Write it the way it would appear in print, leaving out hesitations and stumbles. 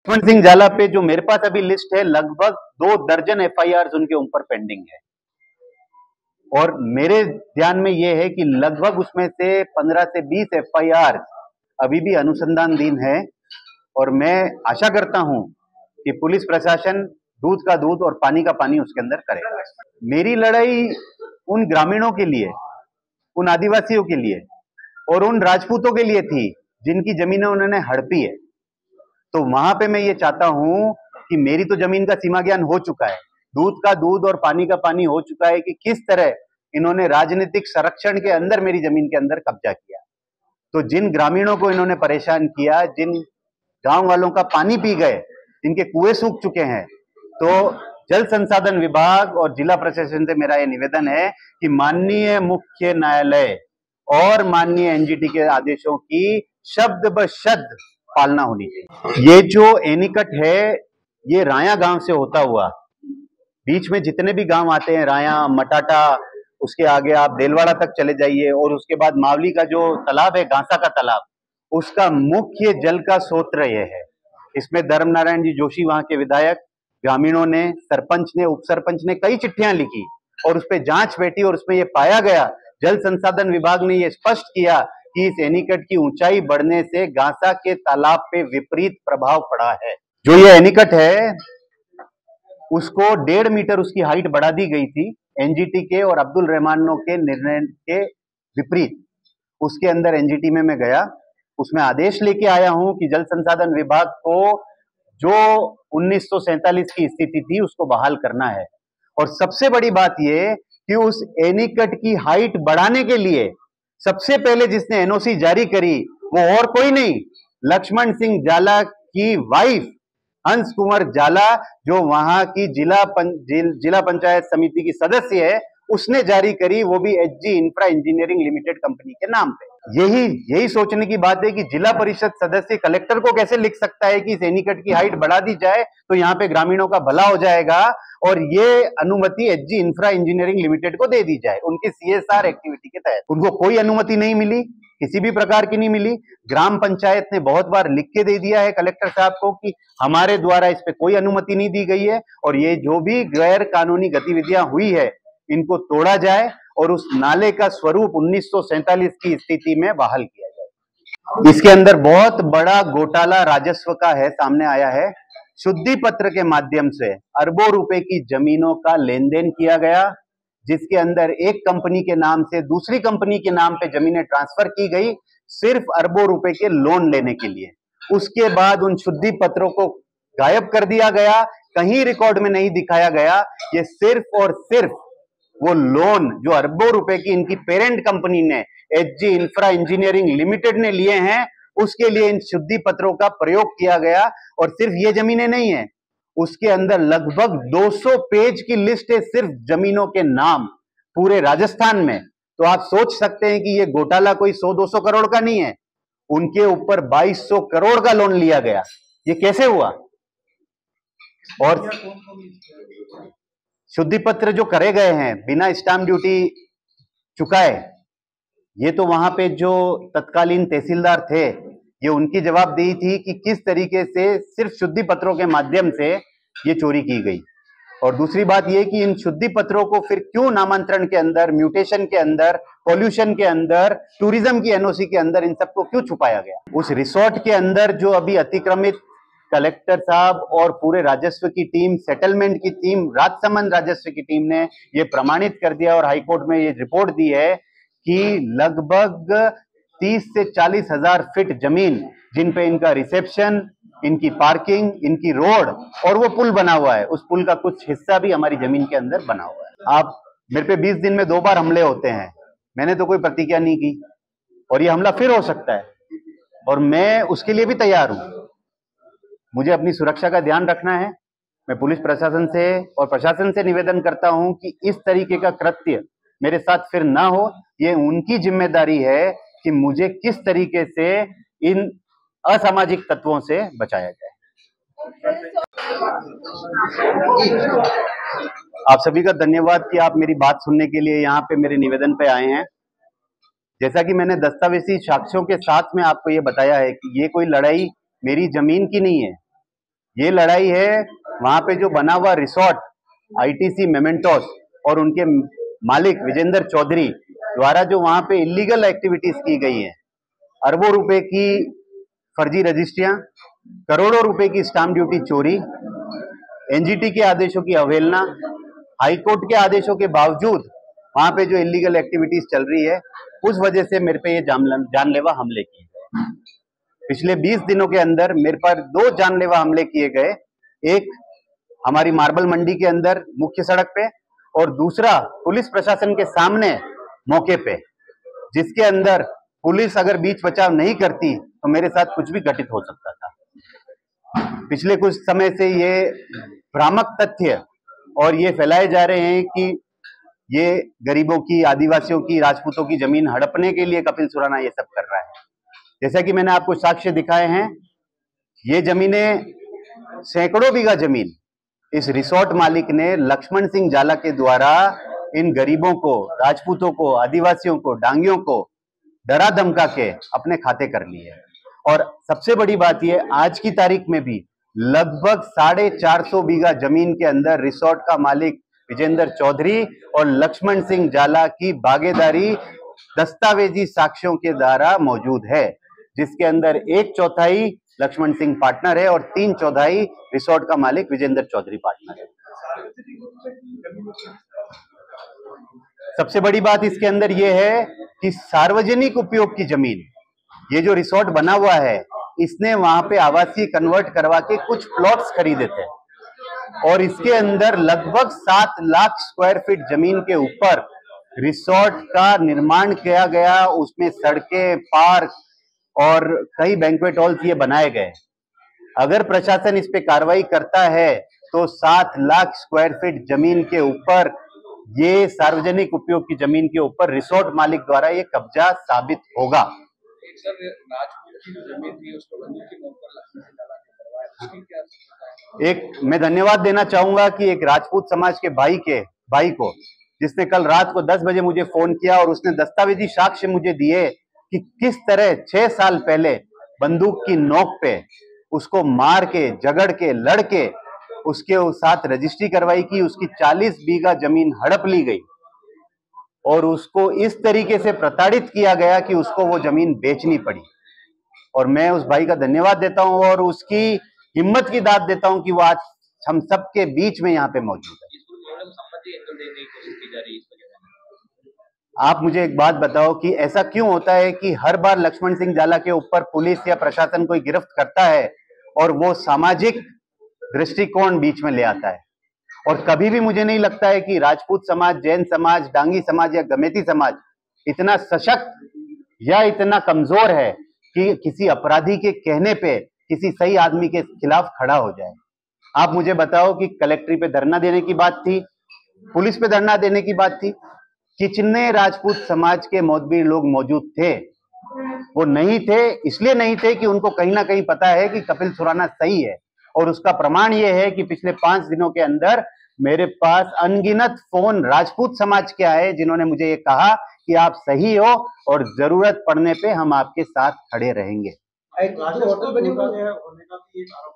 लक्ष्मण सिंह झाला पे जो मेरे पास अभी लिस्ट है, लगभग 2 दर्जन एफआईआर उनके ऊपर पेंडिंग है। और मेरे ध्यान में यह है कि लगभग उसमें से 15 से 20 एफआईआर अभी भी अनुसंधानाधीन है। और मैं आशा करता हूं कि पुलिस प्रशासन दूध का दूध और पानी का पानी उसके अंदर करेगा। मेरी लड़ाई उन ग्रामीणों के लिए, उन आदिवासियों के लिए और उन राजपूतों के लिए थी जिनकी जमीनें उन्होंने हड़पी है। तो वहां पे मैं ये चाहता हूं कि मेरी तो जमीन का सीमा ज्ञान हो चुका है, दूध का दूध और पानी का पानी हो चुका है कि किस तरह इन्होंने राजनीतिक संरक्षण के अंदर मेरी जमीन के अंदर कब्जा किया। तो जिन ग्रामीणों को इन्होंने परेशान किया, जिन गांव वालों का पानी पी गए, जिनके कुएं सूख चुके हैं, तो जल संसाधन विभाग और जिला प्रशासन से मेरा यह निवेदन है कि माननीय मुख्य न्यायालय और माननीय एनजीटी के आदेशों की शब्द ब शब्द पालना होनी चाहिए। ये जो एनीकट है, ये राया गांव से होता हुआ बीच में जितने भी गांव आते हैं, राया, मटाटा, उसके आगे आप देलवाड़ा तक चले जाइए और उसके बाद मावली का जो तालाब है, गांसा का तालाब, उसका मुख्य जल का स्रोत ये है। इसमें धर्म नारायण जी जोशी, वहां के विधायक, ग्रामीणों ने, सरपंच ने, उप सरपंच ने कई चिट्ठियां लिखी और उस पर जांच बैठी और उसमें यह पाया गया, जल संसाधन विभाग ने यह स्पष्ट किया कि इस एनीकट की ऊंचाई बढ़ने से गांसा के तालाब पे विपरीत प्रभाव पड़ा है। जो ये एनीकट है उसको 1.5 मीटर उसकी हाइट बढ़ा दी गई थी एनजीटी के और अब्दुल रहमानों के निर्णय के विपरीत। उसके अंदर एनजीटी में मैं गया, उसमें आदेश लेके आया हूं कि जल संसाधन विभाग को जो 1947 की स्थिति थी उसको बहाल करना है। और सबसे बड़ी बात यह कि उस एनीकट की हाइट बढ़ाने के लिए सबसे पहले जिसने एनओसी जारी करी वो और कोई नहीं, लक्ष्मण सिंह झाला की वाइफ हंस कुंवर झाला, जो वहां की जिला पंचायत समिति की सदस्य है, उसने जारी करी, वो भी HG infra engineering limited company के नाम पे। यही सोचने की बात है कि जिला परिषद सदस्य कलेक्टर को कैसे लिख सकता है कि इस एनीकट की हाइट बढ़ा दी जाए तो यहाँ पे ग्रामीणों का भला हो जाएगा, और ये अनुमति एचजी इंफ्रा इंजीनियरिंग लिमिटेड को दे दी जाए उनकी सीएसआर एक्टिविटी के तहत। उनको कोई अनुमति नहीं मिली, किसी भी प्रकार की नहीं मिली। ग्राम पंचायत ने बहुत बार लिख के दे दिया है कलेक्टर साहब को कि हमारे द्वारा इस पे कोई अनुमति नहीं दी गई है और ये जो भी गैर कानूनी गतिविधियां हुई है इनको तोड़ा जाए और उस नाले का स्वरूप 1947 की स्थिति में बहाल किया जाए। इसके अंदर बहुत बड़ा घोटाला राजस्व का है, सामने आया है। शुद्धि पत्र के माध्यम से अरबों रुपए की जमीनों का लेन देन किया गया, जिसके अंदर एक कंपनी के नाम से दूसरी कंपनी के नाम पे जमीनें ट्रांसफर की गई सिर्फ अरबों रुपए के लोन लेने के लिए। उसके बाद उन शुद्धि पत्रों को गायब कर दिया गया, कहीं रिकॉर्ड में नहीं दिखाया गया। ये सिर्फ और सिर्फ वो लोन जो अरबों रुपए की इनकी पेरेंट कंपनी ने एचजी इंफ्रा इंजीनियरिंग लिमिटेड ने लिए हैं, उसके लिए इन शुद्धि पत्रों का प्रयोग किया गया। और सिर्फ ये जमीनें नहीं है, उसके अंदर लगभग 200 पेज की लिस्ट है सिर्फ जमीनों के नाम पूरे राजस्थान में। तो आप सोच सकते हैं कि ये घोटाला कोई 100-200 करोड़ का नहीं है, उनके ऊपर 2200 करोड़ का लोन लिया गया। ये कैसे हुआ? और शुद्धि पत्र जो करे गए हैं बिना स्टाम्प ड्यूटी चुकाए, ये तो वहां पे जो तत्कालीन तहसीलदार थे, ये उनकी जवाबदेही थी कि किस तरीके से सिर्फ शुद्धि पत्रों के माध्यम से ये चोरी की गई। और दूसरी बात ये कि इन शुद्धि पत्रों को फिर क्यों नामांतरण के अंदर, म्यूटेशन के अंदर, पॉल्यूशन के अंदर, टूरिज्म की एनओसी के अंदर इन सबको क्यों छुपाया गया? उस रिसोर्ट के अंदर जो अभी अतिक्रमित, कलेक्टर साहब और पूरे राजस्व की टीम, सेटलमेंट की टीम, राजसमंद राजस्व की टीम ने यह प्रमाणित कर दिया और हाईकोर्ट में ये रिपोर्ट दी है कि लगभग 30 से 40 हजार फीट जमीन जिन पे इनका रिसेप्शन, इनकी पार्किंग, इनकी रोड और वो पुल बना हुआ है, उस पुल का कुछ हिस्सा भी हमारी जमीन के अंदर बना हुआ है। आप मेरे पे 20 दिन में 2 बार हमले होते हैं, मैंने तो कोई प्रतिक्रिया नहीं की और ये हमला फिर हो सकता है और मैं उसके लिए भी तैयार हूं। मुझे अपनी सुरक्षा का ध्यान रखना है। मैं पुलिस प्रशासन से और प्रशासन से निवेदन करता हूं कि इस तरीके का कृत्य मेरे साथ फिर ना हो। ये उनकी जिम्मेदारी है कि मुझे किस तरीके से इन असामाजिक तत्वों से बचाया जाए। आप सभी का धन्यवाद कि आप मेरी बात सुनने के लिए यहाँ पे मेरे निवेदन पे आए हैं। जैसा कि मैंने दस्तावेजी साक्ष्यों के साथ में आपको ये बताया है कि ये कोई लड़ाई मेरी जमीन की नहीं है, ये लड़ाई है वहां पे जो बना हुआ रिसोर्ट आईटीसी मेमेंटोस और उनके मालिक विजेंद्र चौधरी द्वारा जो वहां पे इलीगल एक्टिविटीज की गई हैं, अरबों रुपए की फर्जी रजिस्ट्रियां, करोड़ों रुपए की स्टाम्प ड्यूटी चोरी, एनजीटी के आदेशों की अवहेलना, हाईकोर्ट के आदेशों के बावजूद वहां पे जो इलीगल एक्टिविटीज चल रही है, उस वजह से मेरे पे ये जानलेवा हमले किए गए। पिछले 20 दिनों के अंदर मेरे पर 2 जानलेवा हमले किए गए, एक हमारी मार्बल मंडी के अंदर मुख्य सड़क पे और दूसरा पुलिस प्रशासन के सामने मौके पे, जिसके अंदर पुलिस अगर बीच बचाव नहीं करती तो मेरे साथ कुछ भी घटित हो सकता था। पिछले कुछ समय से ये भ्रामक तथ्य और ये फैलाए जा रहे हैं कि ये गरीबों की, आदिवासियों की, राजपूतों की जमीन हड़पने के लिए कपिल सुराना ये सब कर रहा है। जैसा कि मैंने आपको साक्ष्य दिखाए हैं, ये जमीनें, सैकड़ों बीघा जमीन इस रिसोर्ट मालिक ने लक्ष्मण सिंह जाला के द्वारा इन गरीबों को, राजपूतों को, आदिवासियों को, डांगियों को डरा धमका के अपने खाते कर लिए। और सबसे बड़ी बात यह, आज की तारीख में भी लगभग 450 बीघा जमीन के अंदर रिसोर्ट का मालिक विजेंद्र चौधरी और लक्ष्मण सिंह जाला की भागीदारी दस्तावेजी साक्ष्यों के द्वारा मौजूद है, जिसके अंदर 1/4 लक्ष्मण सिंह पार्टनर है और 3/4 रिसोर्ट का मालिक विजेंद्र चौधरी पार्टनर है। सबसे बड़ी बात इसके अंदर यह है कि सार्वजनिक उपयोग की जमीन, ये जो रिसोर्ट बना हुआ है, इसने वहां पे आवासीय कन्वर्ट करवा के कुछ प्लॉट्स खरीदे थे और इसके अंदर लगभग 7 लाख स्क्वायर फीट जमीन के ऊपर रिसोर्ट का निर्माण किया गया। उसमें सड़कें, पार्क और कई बैंक्वेट हॉल्स ये बनाए गए। अगर प्रशासन इस पे कार्रवाई करता है तो 7 लाख स्क्वायर फीट जमीन के ऊपर, ये सार्वजनिक उपयोग की जमीन के ऊपर रिसोर्ट मालिक द्वारा ये कब्जा साबित होगा। एक मैं धन्यवाद देना चाहूंगा कि एक राजपूत समाज के भाई को जिसने कल रात को 10 बजे मुझे फोन किया और उसने दस्तावेजी साक्ष्य मुझे दिए कि किस तरह 6 साल पहले बंदूक की नोक पे उसको मार के, झगड़ के, लड़ के उसके साथ रजिस्ट्री करवाई की, उसकी 40 बीघा जमीन हड़प ली गई और उसको इस तरीके से प्रताड़ित किया गया कि उसको वो जमीन बेचनी पड़ी। और मैं उस भाई का धन्यवाद देता हूं और उसकी हिम्मत की दाद देता हूं कि वो आज हम सबके बीच में यहाँ पे मौजूद है। आप मुझे एक बात बताओ कि ऐसा क्यों होता है कि हर बार लक्ष्मण सिंह जाला के ऊपर पुलिस या प्रशासन कोई गिरफ्त करता है और वो सामाजिक दृष्टिकोण बीच में ले आता है, और कभी भी मुझे नहीं लगता है कि राजपूत समाज, जैन समाज, डांगी समाज या गमेती समाज इतना सशक्त या इतना कमजोर है कि किसी अपराधी के कहने पे किसी सही आदमी के खिलाफ खड़ा हो जाए। आप मुझे बताओ कि कलेक्ट्री पे धरना देने की बात थी, पुलिस पे धरना देने की बात थी, कितने राजपूत समाज के मोतबीर लोग मौजूद थे? वो नहीं थे, इसलिए नहीं थे कि उनको कहीं ना कहीं पता है कि कपिल सुराना सही है। और उसका प्रमाण ये है कि पिछले 5 दिनों के अंदर मेरे पास अनगिनत फोन राजपूत समाज के आए जिन्होंने मुझे ये कहा कि आप सही हो और जरूरत पड़ने पे हम आपके साथ खड़े रहेंगे।